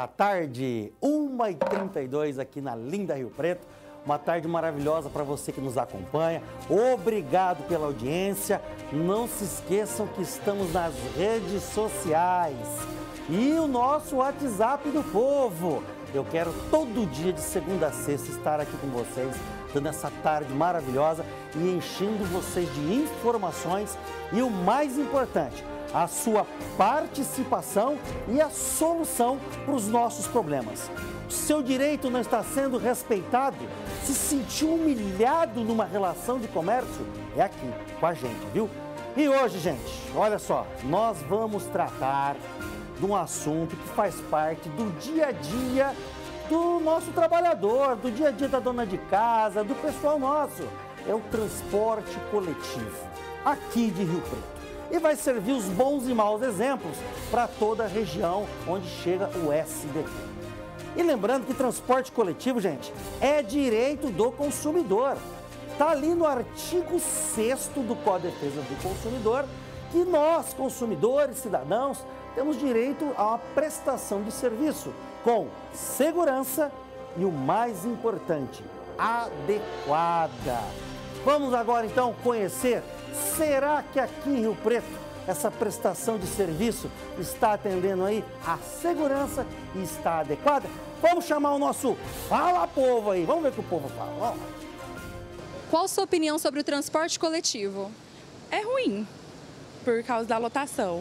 da tarde, 1h32 aqui na linda Rio Preto. Uma tarde maravilhosa para você que nos acompanha. Obrigado pela audiência. Não se esqueçam que estamos nas redes sociais e o nosso WhatsApp do povo. Eu quero todo dia de segunda a sexta estar aqui com vocês, dando essa tarde maravilhosa e enchendo vocês de informações e o mais importante, a sua participação e a solução para os nossos problemas. O seu direito não está sendo respeitado? Se sentiu humilhado numa relação de comércio? É aqui com a gente, viu? E hoje, gente, olha só, nós vamos tratar de um assunto que faz parte do dia a dia do nosso trabalhador, do dia a dia da dona de casa, do pessoal nosso. É o transporte coletivo, aqui de Rio Preto. E vai servir os bons e maus exemplos para toda a região onde chega o SBT. E lembrando que transporte coletivo, gente, é direito do consumidor. Está ali no artigo 6º do Código de Defesa do Consumidor que nós, consumidores, cidadãos, temos direito a uma prestação de serviço com segurança e, o mais importante, adequada. Vamos agora, então, conhecer, será que aqui em Rio Preto essa prestação de serviço está atendendo aí a segurança e está adequada? Vamos chamar o nosso Fala Povo aí, vamos ver o que o povo fala. Vamos. Qual a sua opinião sobre o transporte coletivo? É ruim, por causa da lotação.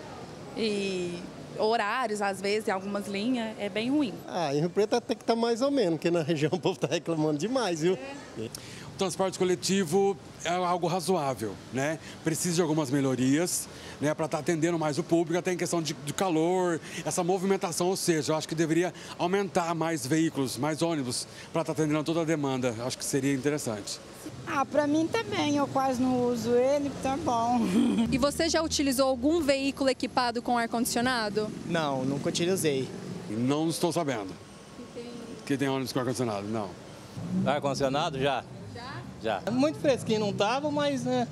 E horários, às vezes, em algumas linhas, é bem ruim. Em Rio Preto até que tá mais ou menos, porque na região o povo tá reclamando demais, viu? O transporte coletivo é algo razoável, né? Precisa de algumas melhorias, né, para estar atendendo mais o público, até em questão de calor, essa movimentação, ou seja, eu acho que deveria aumentar mais veículos, mais ônibus, para estar atendendo toda a demanda. Acho que seria interessante. Para mim também, eu quase não uso ele, tá bom. E você já utilizou algum veículo equipado com ar-condicionado? Não, nunca utilizei. Não estou sabendo que tem ônibus com ar-condicionado, não. Ar-condicionado já? Já. Muito fresquinho não tava, mas né?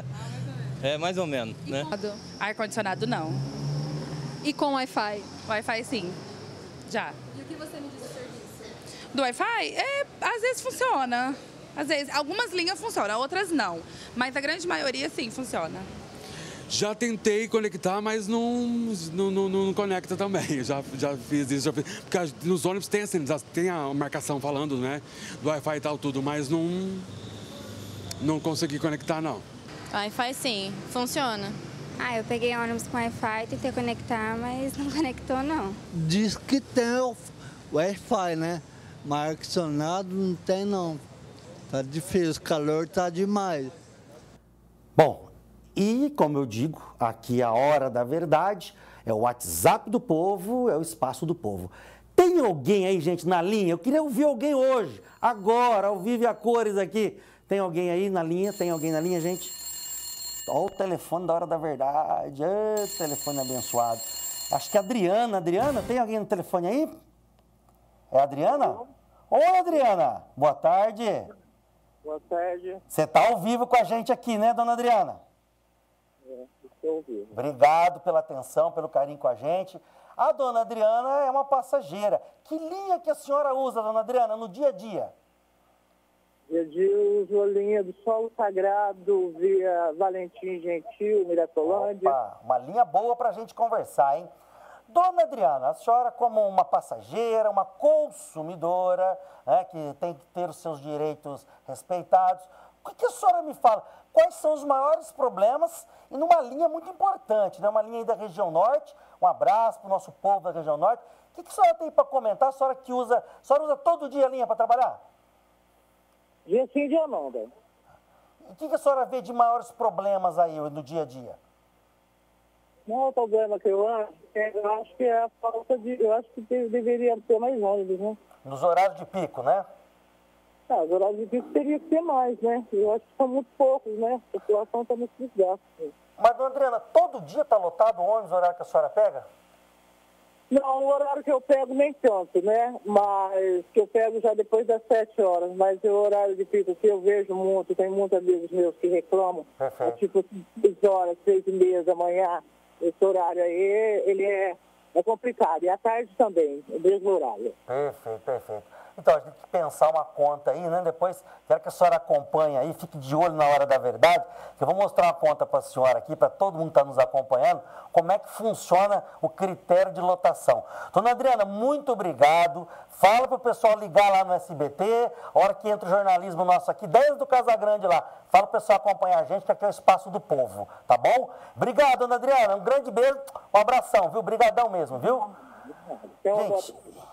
É mais ou menos, né? Ar-condicionado não. E com Wi-Fi? Wi-Fi sim, já. E o que você me diz do serviço? Do Wi-Fi, às vezes funciona. Às vezes, algumas linhas funcionam, outras não. Mas a grande maioria sim funciona. Já tentei conectar, mas não conecta também. Já fiz isso. Porque nos ônibus tem, assim, tem a marcação falando, né? Do Wi-Fi e tal, tudo, mas não consegui conectar, não. Wi-Fi sim, funciona. Eu peguei ônibus com Wi-Fi, tentei conectar, mas não conectou, não. Diz que tem o Wi-Fi, né? Mas ar-condicionado não tem, não. Tá difícil, o calor tá demais. Bom, e como eu digo, aqui a hora da verdade, é o WhatsApp do povo, é o espaço do povo. Tem alguém aí, gente, na linha? Eu queria ouvir alguém hoje, agora, ao vivo e a cores aqui. Tem alguém aí na linha? Tem alguém na linha, gente? Olha o telefone da hora da verdade. Telefone abençoado. Acho que é a Adriana. Adriana, tem alguém no telefone aí? É a Adriana? Oi, Adriana. Boa tarde. Boa tarde. Você está ao vivo com a gente aqui, né, dona Adriana? Estou ao vivo. Obrigado pela atenção, pelo carinho com a gente. A dona Adriana é uma passageira. Que linha que a senhora usa, dona Adriana, no dia a dia? Dia a dia eu uso a linha do Solo Sagrado, via Valentim Gentil, Miracolândia. Opa, uma linha boa para a gente conversar, hein? Dona Adriana, a senhora como uma passageira, uma consumidora, né, que tem que ter os seus direitos respeitados, o que a senhora me fala? Quais são os maiores problemas e numa linha muito importante, né, uma linha aí da região norte, um abraço para o nosso povo da região norte. O que a senhora tem para comentar, a senhora usa todo dia a linha para trabalhar? Dia sim, dia não, velho. O que a senhora vê de maiores problemas aí no dia a dia? Não, o problema que eu acho que é a falta de... Eu acho que deveria ter mais ônibus, né? Nos horários de pico, né? Os horários de pico teria que ter mais, né? Eu acho que são muito poucos, né? A população está muito desgasta. Mas, dona Adriana, todo dia está lotado o ônibus, o horário que a senhora pega? Não, o horário que eu pego nem tanto, né? Mas que eu pego já depois das 7 horas. Mas o horário de pico que eu vejo muito, tem muitos amigos meus que reclamam, tipo 6 horas, 6h30 da manhã. Esse horário aí, ele é É complicado. E à tarde também, o mesmo horário. Perfeito, perfeito. Então, a gente tem que pensar uma conta aí, né? Depois, quero que a senhora acompanhe aí, fique de olho na hora da verdade, que eu vou mostrar uma conta para a senhora aqui, para todo mundo que está nos acompanhando, como é que funciona o critério de lotação. Dona Adriana, muito obrigado. Fala para o pessoal ligar lá no SBT, a hora que entra o jornalismo nosso aqui, desde o Casagrande lá. Fala para o pessoal acompanhar a gente, que aqui é o espaço do povo, tá bom? Obrigado, Dona Adriana. Um grande beijo, um abração, viu? Obrigadão mesmo, viu? Gente,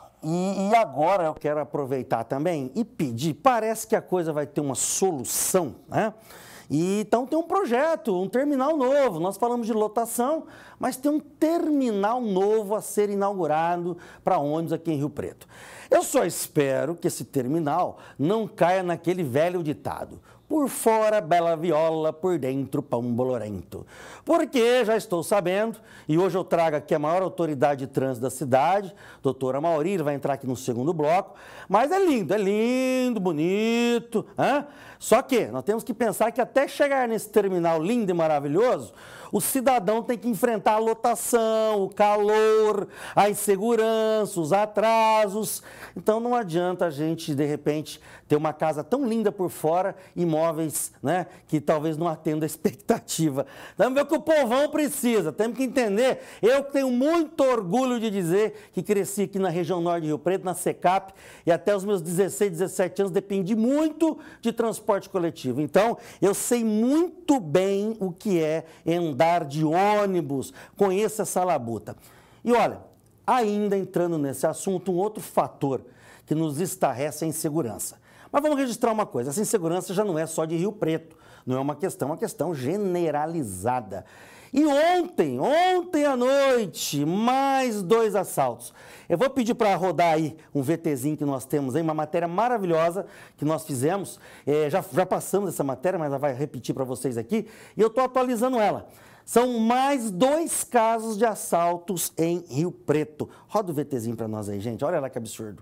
e agora eu quero aproveitar também e pedir, parece que a coisa vai ter uma solução, né? E então tem um projeto, um terminal novo. Nós falamos de lotação, mas tem um terminal novo a ser inaugurado para ônibus aqui em Rio Preto. Eu só espero que esse terminal não caia naquele velho ditado: por fora, bela viola, por dentro, pão bolorento. Porque já estou sabendo, e hoje eu trago aqui a maior autoridade de trânsito da cidade, doutora Mauri, ele vai entrar aqui no segundo bloco, mas é lindo, bonito, hein? Só que nós temos que pensar que até chegar nesse terminal lindo e maravilhoso, o cidadão tem que enfrentar a lotação, o calor, a insegurança, os atrasos. Então não adianta a gente, de repente, ter uma casa tão linda por fora, imóveis, né, que talvez não atendam a expectativa. Vamos ver o que o povão precisa, temos que entender. Eu tenho muito orgulho de dizer que cresci aqui na região norte de Rio Preto, na SECAP, e até os meus 16, 17 anos dependi muito de transporte coletivo. Então, eu sei muito bem o que é andar de ônibus, conheço essa labuta. E olha, ainda entrando nesse assunto, um outro fator que nos estarrece é a insegurança. Mas vamos registrar uma coisa, essa insegurança já não é só de Rio Preto, não é uma questão generalizada. E ontem à noite, mais 2 assaltos. Eu vou pedir para rodar aí um VTzinho que nós temos aí, uma matéria maravilhosa que nós fizemos. Já passamos essa matéria, mas ela vai repetir para vocês aqui. E eu estou atualizando ela. São mais 2 casos de assaltos em Rio Preto. Roda o VTzinho para nós aí, gente. Olha lá que absurdo.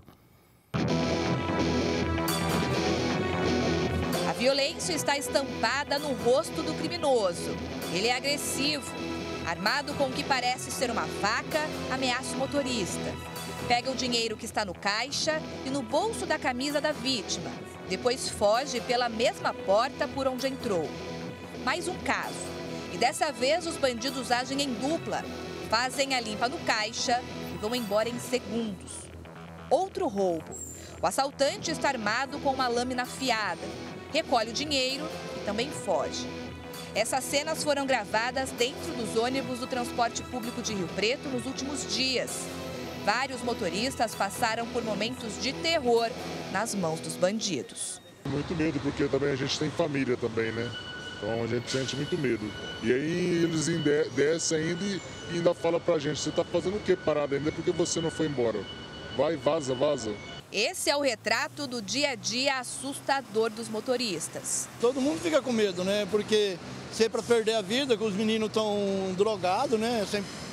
A violência está estampada no rosto do criminoso. Ele é agressivo. Armado com o que parece ser uma faca, ameaça o motorista. Pega o dinheiro que está no caixa e no bolso da camisa da vítima. Depois foge pela mesma porta por onde entrou. Mais um caso. E dessa vez os bandidos agem em dupla. Fazem a limpa no caixa e vão embora em segundos. Outro roubo. O assaltante está armado com uma lâmina afiada. Recolhe o dinheiro e também foge. Essas cenas foram gravadas dentro dos ônibus do transporte público de Rio Preto nos últimos dias. Vários motoristas passaram por momentos de terror nas mãos dos bandidos. Muito medo, porque também a gente tem família também, né? Então a gente sente muito medo. E aí eles descem ainda e ainda falam pra gente: você tá fazendo o que parado ainda porque você não foi embora? Vai, vaza. Esse é o retrato do dia a dia assustador dos motoristas. Todo mundo fica com medo, né? Porque se é para perder a vida, que os meninos estão drogados, né?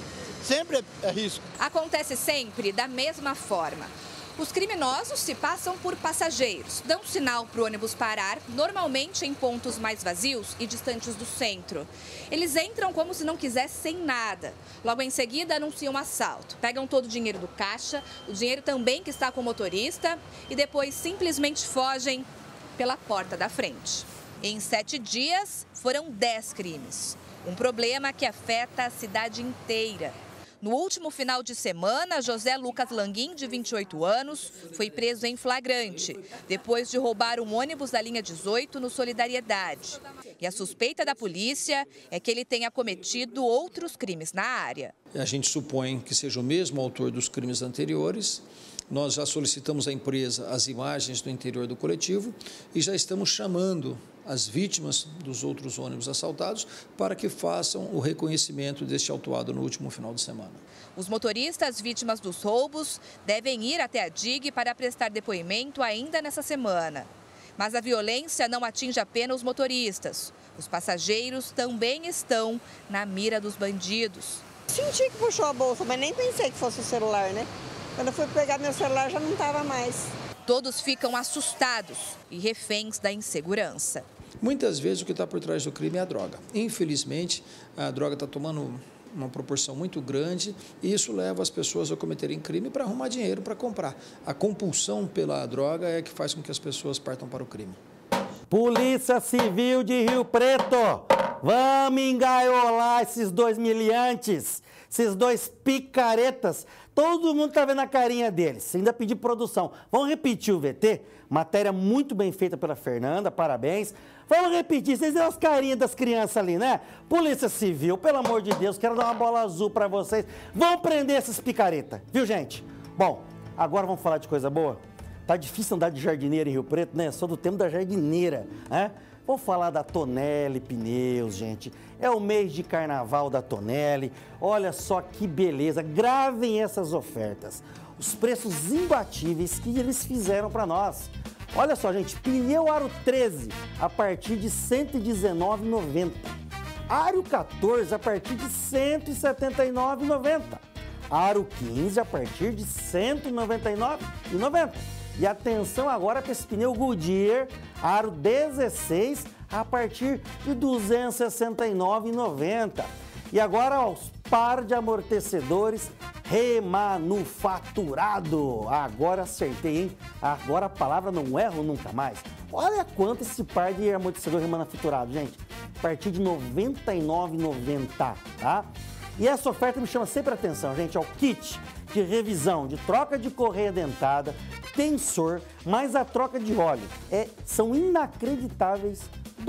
Sempre é risco. Acontece sempre da mesma forma. Os criminosos se passam por passageiros, dão sinal para o ônibus parar, normalmente em pontos mais vazios e distantes do centro. Eles entram como se não quisessem nada. Logo em seguida, anunciam um assalto. Pegam todo o dinheiro do caixa, o dinheiro também que está com o motorista e depois simplesmente fogem pela porta da frente. Em 7 dias, foram 10 crimes. Um problema que afeta a cidade inteira. No último final de semana, José Lucas Languin, de 28 anos, foi preso em flagrante, depois de roubar um ônibus da linha 18 no Solidariedade. E a suspeita da polícia é que ele tenha cometido outros crimes na área. A gente supõe que seja o mesmo autor dos crimes anteriores. Nós já solicitamos à empresa as imagens do interior do coletivo e já estamos chamando as vítimas dos outros ônibus assaltados para que façam o reconhecimento deste autuado no último final de semana. Os motoristas vítimas dos roubos devem ir até a DIG para prestar depoimento ainda nessa semana. Mas a violência não atinge apenas os motoristas. Os passageiros também estão na mira dos bandidos. Senti que puxou a bolsa, mas nem pensei que fosse o celular, né? Quando eu fui pegar meu celular já não estava mais. Todos ficam assustados e reféns da insegurança. Muitas vezes o que está por trás do crime é a droga. Infelizmente, a droga está tomando uma proporção muito grande e isso leva as pessoas a cometerem crime para arrumar dinheiro para comprar. A compulsão pela droga é que faz com que as pessoas partam para o crime. Polícia Civil de Rio Preto, vamos engaiolar esses dois miliantes, esses dois picaretas. Todo mundo tá vendo a carinha deles, ainda pedir produção. Vamos repetir o VT? Matéria muito bem feita pela Fernanda, parabéns. Vamos repetir, vocês viram as carinhas das crianças ali, né? Polícia Civil, pelo amor de Deus, quero dar uma bola azul pra vocês. Vão prender esses picaretas, viu, gente? Bom, agora vamos falar de coisa boa? Tá difícil andar de jardineira em Rio Preto, né? Sou do tempo da jardineira, né? Vamos falar da Tonelli Pneus, gente. É o mês de carnaval da Tonelli. Olha só que beleza. Gravem essas ofertas. Os preços imbatíveis que eles fizeram para nós. Olha só, gente. Pneu Aro 13 a partir de R$ 119,90. Aro 14 a partir de R$ 179,90. Aro 15 a partir de R$ 199,90. E atenção agora para esse pneu Goodyear Aro 16 a partir de R$ 269,90. E agora os par de amortecedores remanufaturado. Agora acertei, hein? Agora a palavra não erro nunca mais. Olha quanto esse par de amortecedor remanufaturado, gente. A partir de R$ 99,90, tá? E essa oferta me chama sempre a atenção, gente. É o kit de revisão, de troca de correia dentada, tensor, mais a troca de óleo. São inacreditáveis R$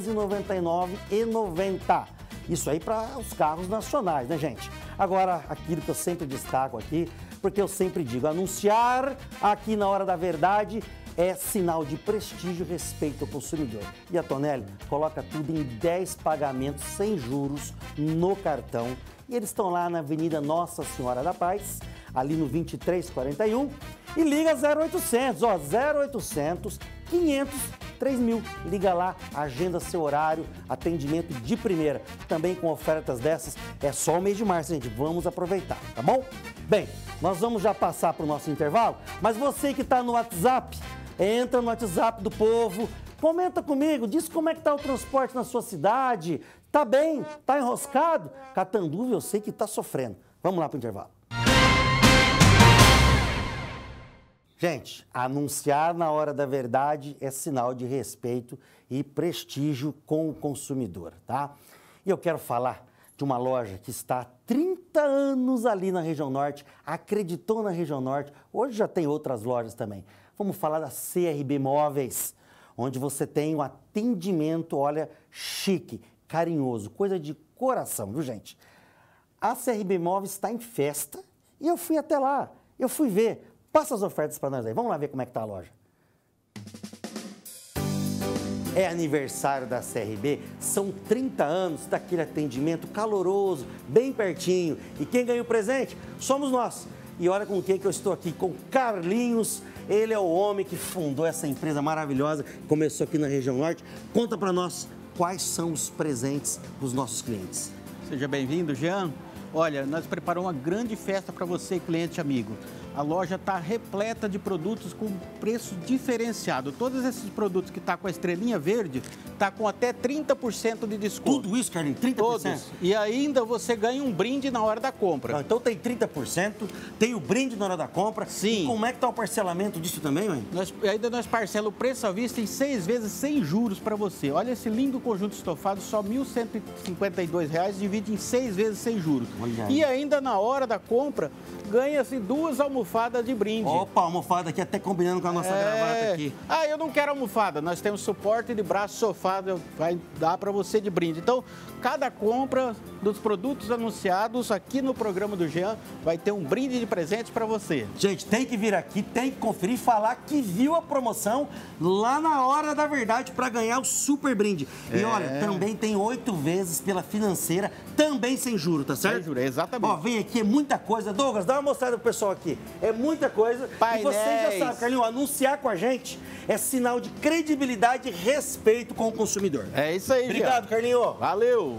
299,90. Isso aí para os carros nacionais, né, gente? Agora, aquilo que eu sempre destaco aqui, porque eu sempre digo, anunciar aqui na Hora da Verdade é sinal de prestígio e respeito ao consumidor. E a Tonelli coloca tudo em 10 pagamentos sem juros no cartão. E eles estão lá na Avenida Nossa Senhora da Paz, ali no 2341. E liga 0800, 0800 500 3000. Liga lá, agenda seu horário, atendimento de primeira. Também com ofertas dessas, é só o mês de março, gente. Vamos aproveitar, tá bom? Bem, nós vamos já passar para o nosso intervalo, mas você que está no WhatsApp, entra no WhatsApp do povo, comenta comigo, diz como é que está o transporte na sua cidade. Tá bem? Tá enroscado? Catanduva eu sei que tá sofrendo. Vamos lá para o intervalo. Gente, anunciar na Hora da Verdade é sinal de respeito e prestígio com o consumidor, tá? E eu quero falar de uma loja que está há 30 anos ali na região norte, acreditou na região norte, hoje já tem outras lojas também. Vamos falar da CRB Móveis, onde você tem um atendimento, olha, chique, carinhoso, coisa de coração, viu, gente? A CRB Móveis está em festa e eu fui até lá, eu fui ver. Passa as ofertas para nós aí, vamos lá ver como é que tá a loja. É aniversário da CRB, são 30 anos daquele atendimento caloroso, bem pertinho. E quem ganha o presente? Somos nós. E olha com quem que eu estou aqui, com Carlinhos. Ele é o homem que fundou essa empresa maravilhosa, começou aqui na região norte. Conta para nós quais são os presentes dos nossos clientes. Seja bem-vindo, Jean. Olha, nós preparamos uma grande festa para você, cliente amigo. A loja está repleta de produtos com preço diferenciado. Todos esses produtos que estão com a estrelinha verde, está com até 30% de desconto. Tudo isso, Carlinhos? 30%? Todos. E ainda você ganha um brinde na hora da compra. Ah, então tem 30%, tem o brinde na hora da compra. Sim. E como é que está o parcelamento disso também, mãe? Ainda nós parcelamos o preço à vista em 6 vezes sem juros para você. Olha esse lindo conjunto estofado, só R$ 1.152, divide em 6 vezes sem juros. Olha. E ainda na hora da compra, ganha-se 2 almofadas de brinde. Opa, almofada aqui, até combinando com a nossa gravata aqui. Ah, eu não quero almofada. Nós temos suporte de braço, sofá, vai dar para você de brinde. Então, cada compra dos produtos anunciados aqui no programa do Jean vai ter um brinde de presente para você. Gente, tem que vir aqui, tem que conferir, falar que viu a promoção lá na Hora da Verdade para ganhar o super brinde. E olha, também tem 8 vezes pela financeira, também sem juro, tá certo? Sem juro, exatamente. Ó, vem aqui, é muita coisa. Douglas, dá uma mostrada pro pessoal aqui. É muita coisa. Painéis. E vocês já sabem, Carlinhos, anunciar com a gente é sinal de credibilidade e respeito com o consumidor. É isso aí, obrigado, Jean. Carlinhos. Valeu.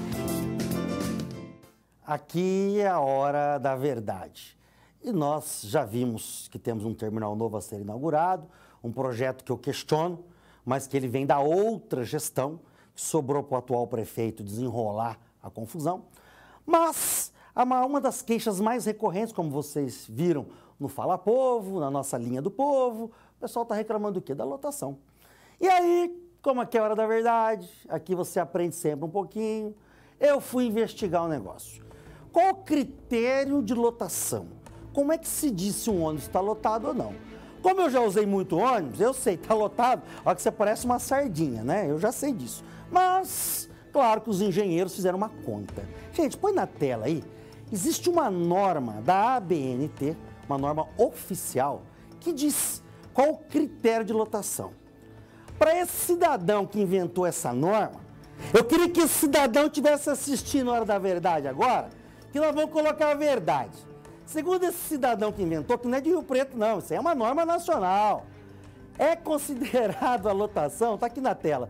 Aqui é a Hora da Verdade. E nós já vimos que temos um terminal novo a ser inaugurado, um projeto que eu questiono, mas que ele vem da outra gestão, que sobrou para o atual prefeito desenrolar a confusão. Mas uma das queixas mais recorrentes, como vocês viram no Fala Povo, na nossa linha do povo, o pessoal está reclamando do quê? Da lotação. E aí, como aqui é a hora da verdade, aqui você aprende sempre um pouquinho, eu fui investigar o negócio. Qual o critério de lotação? Como é que se diz se um ônibus está lotado ou não? Como eu já usei muito ônibus, eu sei, está lotado, olha que você parece uma sardinha, né? Eu já sei disso. Mas, claro que os engenheiros fizeram uma conta. Gente, põe na tela aí. Existe uma norma da ABNT, uma norma oficial, que diz qual o critério de lotação. Para esse cidadão que inventou essa norma, eu queria que esse cidadão estivesse assistindo a Hora da Verdade agora, que nós vamos colocar a verdade. Segundo esse cidadão que inventou, que não é de Rio Preto não, isso aí é uma norma nacional. É considerado a lotação, está aqui na tela,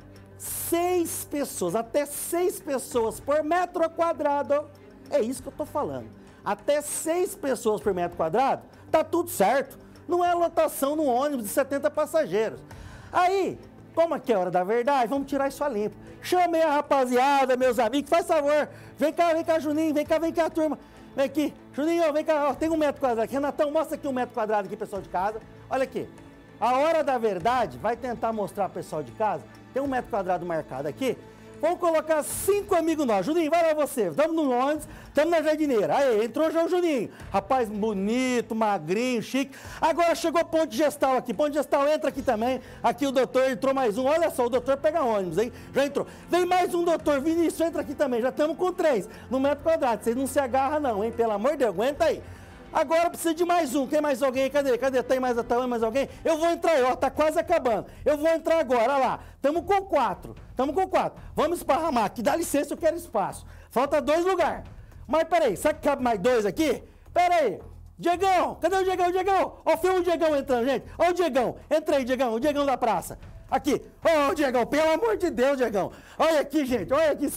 6 pessoas, até 6 pessoas por metro quadrado. É isso que eu estou falando. Até 6 pessoas por metro quadrado, tá tudo certo. Não é lotação no ônibus de 70 passageiros. Aí, como aqui é a Hora da Verdade, vamos tirar isso a limpo. Chamei a rapaziada, meus amigos, faz favor. Vem cá, Juninho, vem cá, turma. Vem aqui, Juninho, vem cá, ó, tem 1 metro quadrado aqui. Renatão, mostra aqui 1 metro quadrado aqui, pessoal de casa. Olha aqui, a Hora da Verdade vai tentar mostrar pro pessoal de casa. Tem 1 metro quadrado marcado aqui. Vamos colocar 5 amigos nossos. Juninho, vai lá você. Estamos no ônibus, estamos na jardineira. Aí, entrou já o Juninho. Rapaz bonito, magrinho, chique. Agora chegou Ponte Gestal aqui. Ponte Gestal entra aqui também. Aqui o doutor, entrou mais um. Olha só, o doutor pega ônibus, hein? Já entrou. Vem mais um doutor, Vinícius, entra aqui também. Já estamos com 3 no metro quadrado. Vocês não se agarram não, hein? Pelo amor de Deus, aguenta aí. Agora precisa de mais um. Tem mais alguém? Cadê? Tem mais alguém? Eu vou entrar aí, ó. Tá quase acabando. Eu vou entrar agora, olha lá. Estamos com 4. Vamos esparramar aqui. Dá licença, eu quero espaço. Falta 2 lugares. Mas peraí, será que cabe mais 2 aqui? Peraí. Diegão, cadê o Diegão? Ó, filma o Diegão entrando, gente. Ó o Diegão. Entra aí, Diegão. O Diegão da praça. Aqui. Ó, Diegão, pelo amor de Deus, Diegão. Olha aqui, gente. Olha aqui.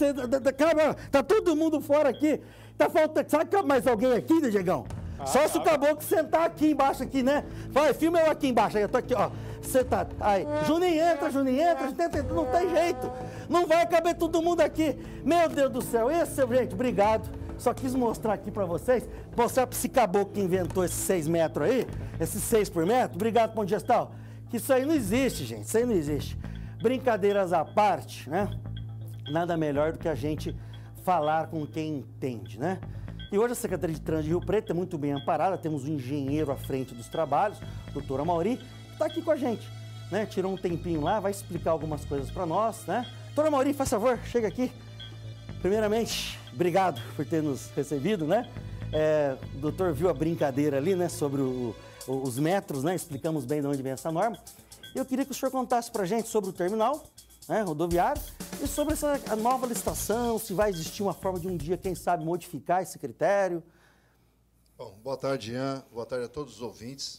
Tá todo mundo fora aqui. Tá faltando. Será que cabe mais alguém aqui, Diegão? Só se o caboclo sentar aqui embaixo, aqui, né? Vai, filma eu aqui embaixo. Aí, eu tô aqui, ó. Você tá. Aí. Juninho, entra. Não tem jeito. Não vai caber todo mundo aqui. Meu Deus do céu. Gente, obrigado. Só quis mostrar aqui pra vocês. Mostrar pra esse caboclo que inventou esses 6 metros aí. Esses 6 por metro. Obrigado, Ponte Gestal. Que isso aí não existe, gente. Isso aí não existe. Brincadeiras à parte, né? Nada melhor do que a gente falar com quem entende, né? E hoje a Secretaria de Trânsito de Rio Preto é muito bem amparada, temos um engenheiro à frente dos trabalhos, doutor Amauri, que está aqui com a gente, né? Tirou um tempinho lá, vai explicar algumas coisas para nós, né? Doutor Amauri, faz favor, chega aqui. Primeiramente, obrigado por ter nos recebido, né? O doutor viu a brincadeira ali, né, sobre os metros, né? Explicamos bem de onde vem essa norma. Eu queria que o senhor contasse para a gente sobre o terminal, né, rodoviário, e sobre a nova licitação, se vai existir uma forma de um dia, quem sabe, modificar esse critério. Bom, boa tarde, Ian. Boa tarde a todos os ouvintes,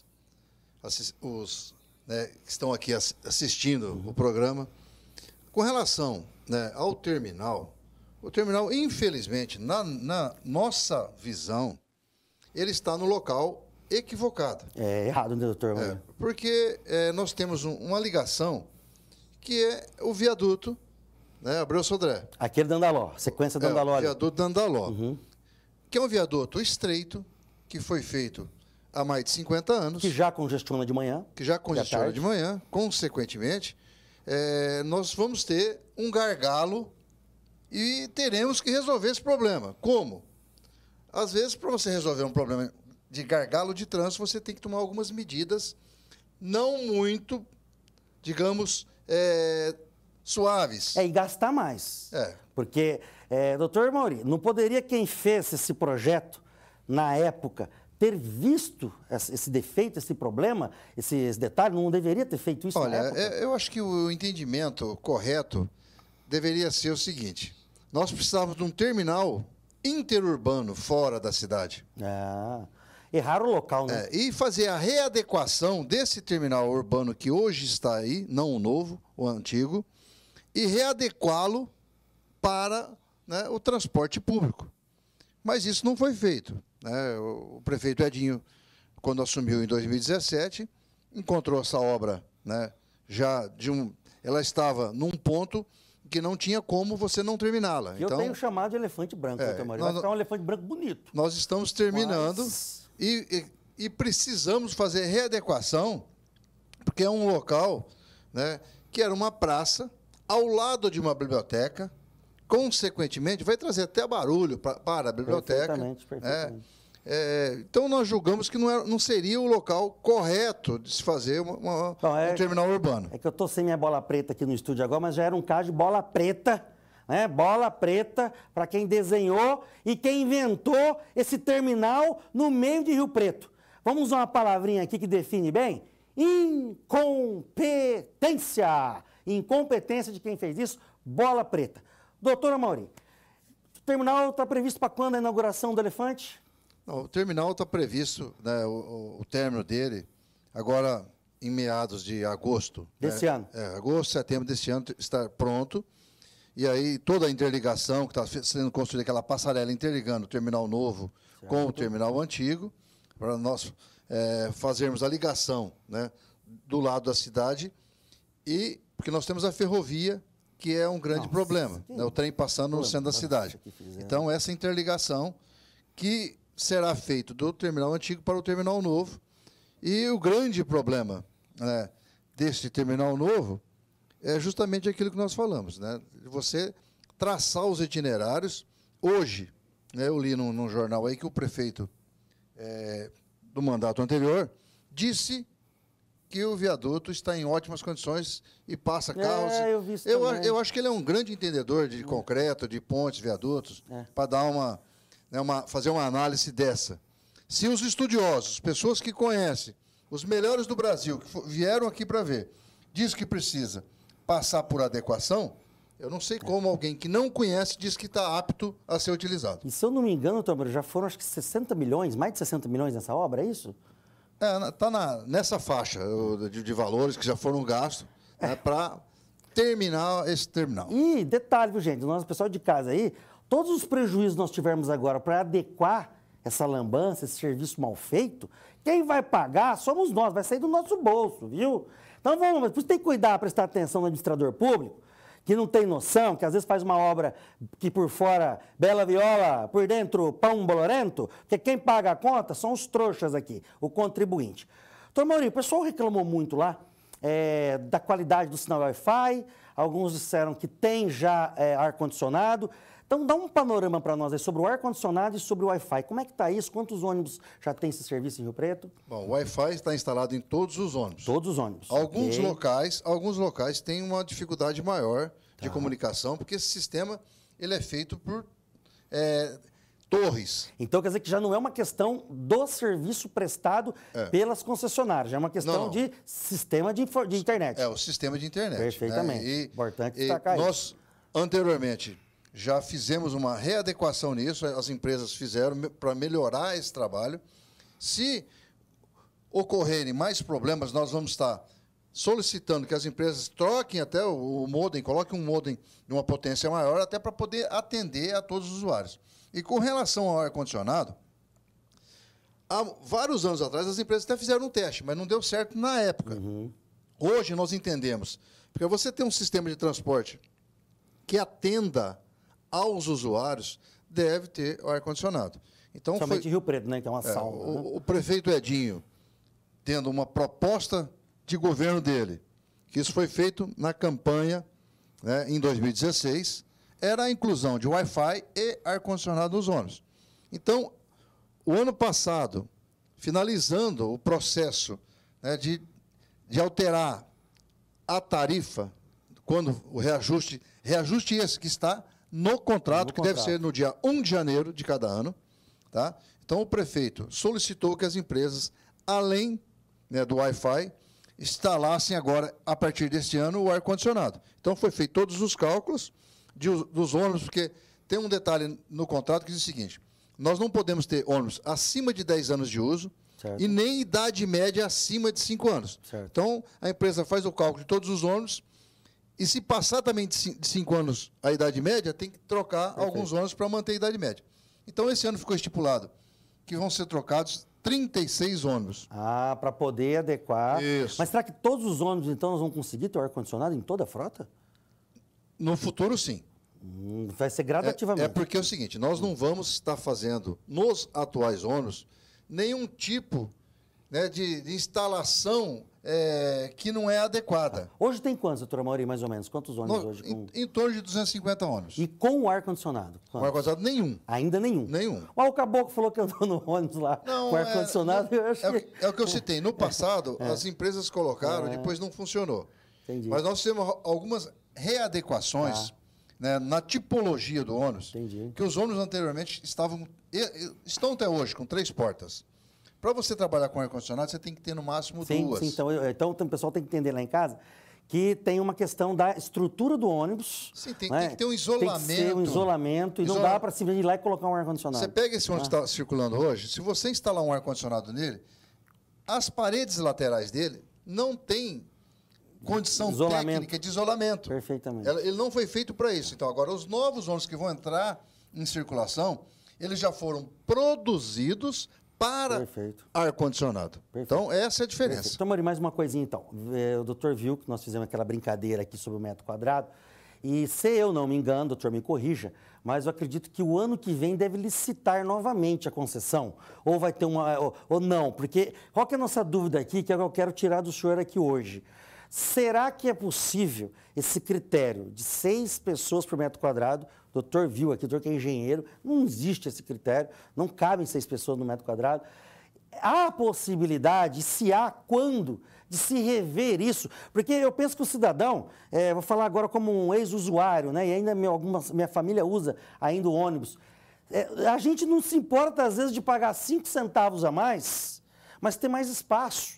né, que estão aqui assistindo o programa. Com relação, né, ao terminal, o terminal, infelizmente, na nossa visão, ele está no local equivocado. É errado, né, doutor? Porque nós temos uma ligação que é o viaduto, né, Abreu Sodré. Aquele Dandaló, sequência Dandaló. O viaduto Dandaló, que é um viaduto estreito, que foi feito há mais de 50 anos. Que já congestiona de manhã. Consequentemente, nós vamos ter um gargalo e teremos que resolver esse problema. Como? Às vezes, para você resolver um problema de gargalo de trânsito, você tem que tomar algumas medidas não muito, digamos, suaves. E gastar mais. Porque, doutor Mauri, não poderia quem fez esse projeto, na época, ter visto esse defeito, esse problema, esses detalhes? Não deveria ter feito isso na época? Eu acho que o entendimento correto deveria ser o seguinte: nós precisávamos de um terminal interurbano fora da cidade. Erraram o local, né? E fazer a readequação desse terminal urbano que hoje está aí, não o novo, o antigo, e readequá-lo para, né, o transporte público. Mas isso não foi feito, né? O prefeito Edinho, quando assumiu em 2017, encontrou essa obra, né, ela estava num ponto que não tinha como você não terminá-la. Eu tenho chamado de elefante branco, doutor Maurício. Vai ficar um elefante branco bonito. Nós estamos terminando e precisamos fazer readequação, porque é um local, né, que era uma praça ao lado de uma biblioteca, consequentemente vai trazer até barulho para a biblioteca. Perfeitamente. Então, nós julgamos que não seria o local correto de se fazer um terminal urbano. É que eu estou sem minha bola preta aqui no estúdio agora, mas já era um caso de bola preta, né? Bola preta para quem desenhou e quem inventou esse terminal no meio de Rio Preto. Vamos usar uma palavrinha aqui que define bem? Incompetência. Incompetência de quem fez isso, bola preta. Doutora Mauri, o terminal está previsto para quando a inauguração do Elefante? Não, o terminal está previsto, né, o término dele, agora em meados de agosto. Desse ano? Agosto, setembro desse ano está pronto. E aí toda a interligação que está sendo construída, aquela passarela interligando o terminal novo com o terminal antigo, para nós fazermos a ligação, né, do lado da cidade, e porque nós temos a ferrovia, que é um grande problema, né, o trem passando no centro da cidade. Então, essa interligação que será feito do terminal antigo para o terminal novo. E o grande problema, né, desse terminal novo é justamente aquilo que nós falamos, né? Você traçar os itinerários. Hoje, né, eu li num jornal aí que o prefeito do mandato anterior disse que o viaduto está em ótimas condições e passa carros. Eu acho que ele é um grande entendedor de concreto, de pontes, viadutos, para dar fazer uma análise dessa. Se os estudiosos, pessoas que conhecem, os melhores do Brasil, que vieram aqui para ver, diz que precisa passar por adequação, eu não sei como alguém que não conhece diz que está apto a ser utilizado. E se eu não me engano, doutor, já foram acho que 60 milhões, mais de 60 milhões nessa obra, é isso? Está nessa faixa de valores que já foram gastos, né, para terminar esse terminal. E detalhe, viu, gente, o pessoal de casa aí, todos os prejuízos que nós tivermos agora para adequar essa lambança, esse serviço mal feito, quem vai pagar somos nós, vai sair do nosso bolso, viu? Então, por isso tem que cuidar, prestar atenção no administrador público, que não tem noção, que às vezes faz uma obra que por fora, bela viola, por dentro, pão bolorento, porque quem paga a conta são os trouxas aqui, o contribuinte. Doutor Maurício, o pessoal reclamou muito lá da qualidade do sinal Wi-Fi, alguns disseram que tem já ar-condicionado. Então, dá um panorama para nós aí sobre o ar-condicionado e sobre o Wi-Fi. Como é que está isso? Quantos ônibus já tem esse serviço em Rio Preto? Bom, o Wi-Fi está instalado em todos os ônibus. Todos os ônibus. Alguns locais têm uma dificuldade maior de comunicação, porque esse sistema ele é feito por torres. Então, quer dizer que já não é uma questão do serviço prestado pelas concessionárias, já é uma questão de sistema de internet. O sistema de internet. Perfeitamente. Né? Importante destacar isso. Nós, anteriormente, já fizemos uma readequação nisso, as empresas fizeram para melhorar esse trabalho. Se ocorrerem mais problemas, nós vamos estar solicitando que as empresas troquem até o modem, coloquem um modem de uma potência maior, até para poder atender a todos os usuários. E com relação ao ar-condicionado, há vários anos atrás, as empresas até fizeram um teste, mas não deu certo na época. Hoje nós entendemos, porque você tem um sistema de transporte que atenda aos usuários, deve ter o ar-condicionado. Então, somente Rio Preto, né? Que é uma sauna. O prefeito Edinho, tendo uma proposta de governo dele, que isso foi feito na campanha, né, em 2016, era a inclusão de Wi-Fi e ar-condicionado nos ônibus. Então, o ano passado, finalizando o processo, né, de alterar a tarifa, quando o reajuste esse que está no contrato, que deve ser no dia 1 de janeiro de cada ano. Tá? Então, o prefeito solicitou que as empresas, além, né, do Wi-Fi, instalassem agora, a partir deste ano, o ar-condicionado. Então, foi feito todos os cálculos dos ônibus, porque tem um detalhe no contrato que diz o seguinte: nós não podemos ter ônibus acima de 10 anos de uso, certo, e nem idade média acima de 5 anos. Certo. Então, a empresa faz o cálculo de todos os ônibus, e se passar também de 5 anos a idade média, tem que trocar alguns ônibus para manter a idade média. Então, esse ano ficou estipulado que vão ser trocados 36 ônibus. Ah, para poder adequar. Isso. Mas será que todos os ônibus, então, nós vão conseguir ter o ar-condicionado em toda a frota? No futuro, sim. Vai ser gradativamente. É porque é o seguinte, nós não vamos estar fazendo, nos atuais ônibus, nenhum tipo, né, de instalação que não é adequada. Hoje tem quantos, doutora Mauri, mais ou menos? Quantos ônibus hoje? Em torno de 250 ônibus. E com o ar-condicionado? Com ar-condicionado, nenhum. Ainda nenhum? Nenhum. Mas o caboclo falou que andou no ônibus lá com ar-condicionado. É o que eu citei. No passado, as empresas colocaram, depois não funcionou. Entendi. Mas nós temos algumas readequações né, na tipologia do ônibus, que os ônibus anteriormente estão até hoje com 3 portas. Para você trabalhar com ar-condicionado, você tem que ter no máximo 2. Sim, então o pessoal tem que entender lá em casa que tem uma questão da estrutura do ônibus. Sim, tem que ter um isolamento. Tem que ter um isolamento e não dá para simplesmente ir lá e colocar um ar-condicionado. Você pega esse ônibus que está circulando hoje, se você instalar um ar-condicionado nele, as paredes laterais dele não têm condição técnica de isolamento. Perfeitamente. Ele não foi feito para isso. Então, agora, os novos ônibus que vão entrar em circulação, eles já foram produzidos para ar-condicionado. Então, essa é a diferença. Então, Mauri, mais uma coisinha, então. O doutor viu que nós fizemos aquela brincadeira aqui sobre o metro quadrado, e se eu não me engano, doutor, me corrija, mas eu acredito que o ano que vem deve licitar novamente a concessão, ou vai ter ou não, porque qual que é a nossa dúvida aqui, que eu quero tirar do senhor aqui hoje? Será que é possível esse critério de 6 pessoas por metro quadrado? O doutor viu aqui, o doutor que é engenheiro, não existe esse critério, não cabem 6 pessoas no metro quadrado. Há possibilidade, se há, quando, de se rever isso? Porque eu penso que o cidadão, vou falar agora como um ex-usuário, né, e ainda minha família usa ainda o ônibus, a gente não se importa, às vezes, de pagar 5 centavos a mais, mas ter mais espaço.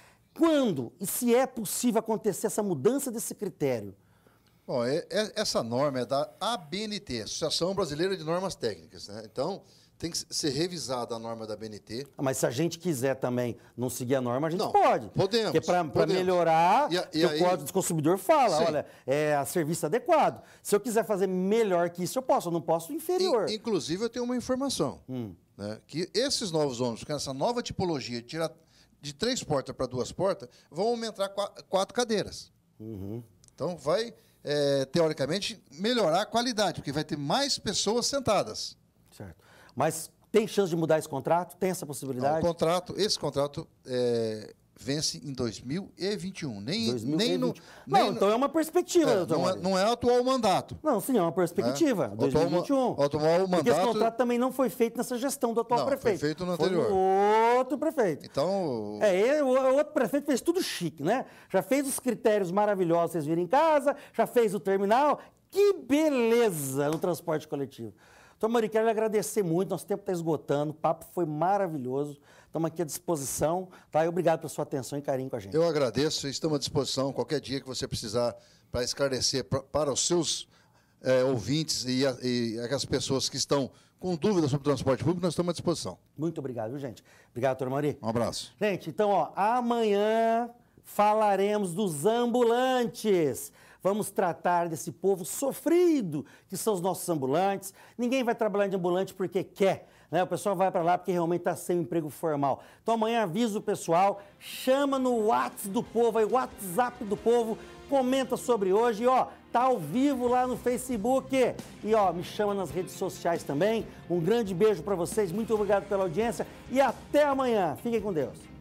Quando e se é possível acontecer essa mudança desse critério? Bom, essa norma é da ABNT, Associação Brasileira de Normas Técnicas, né? Então, tem que ser revisada a norma da ABNT. Mas se a gente quiser também não seguir a norma, a gente pode. Podemos. Porque para melhorar, o Código do Consumidor fala, sim, olha, a serviço adequado. Se eu quiser fazer melhor que isso, eu posso, eu não posso inferior. Inclusive, eu tenho uma informação, né, que esses novos ônibus, com essa nova tipologia, tirar de 3 portas para 2 portas, vão aumentar 4 cadeiras. Então, vai, teoricamente, melhorar a qualidade, porque vai ter mais pessoas sentadas. Certo. Mas tem chance de mudar esse contrato? Tem essa possibilidade? Esse contrato vence em 2021. Então é uma perspectiva, doutor. Não é o atual mandato. Não, sim, é uma perspectiva. 2021. O atual mandato. Porque esse contrato também não foi feito nessa gestão do atual prefeito. Foi feito no anterior. Foi outro prefeito. Então. O outro prefeito fez tudo chique, né? Já fez os critérios maravilhosos, vocês viram em casa, já fez o terminal. Que beleza no transporte coletivo. Então, Mauri, quero lhe agradecer muito, nosso tempo está esgotando, o papo foi maravilhoso, estamos aqui à disposição, tá? E obrigado pela sua atenção e carinho com a gente. Eu agradeço, estamos à disposição, qualquer dia que você precisar para esclarecer para os seus ouvintes e as pessoas que estão com dúvidas sobre o transporte público, nós estamos à disposição. Muito obrigado, viu, gente? Obrigado, doutor Mauri. Um abraço. Gente, então, amanhã falaremos dos ambulantes. Vamos tratar desse povo sofrido, que são os nossos ambulantes. Ninguém vai trabalhar de ambulante porque quer, né? O pessoal vai para lá porque realmente está sem emprego formal. Então amanhã avisa o pessoal, chama no WhatsApp do povo, aí, WhatsApp do povo, comenta sobre hoje, tá ao vivo lá no Facebook. E me chama nas redes sociais também. Um grande beijo para vocês, muito obrigado pela audiência e até amanhã. Fiquem com Deus.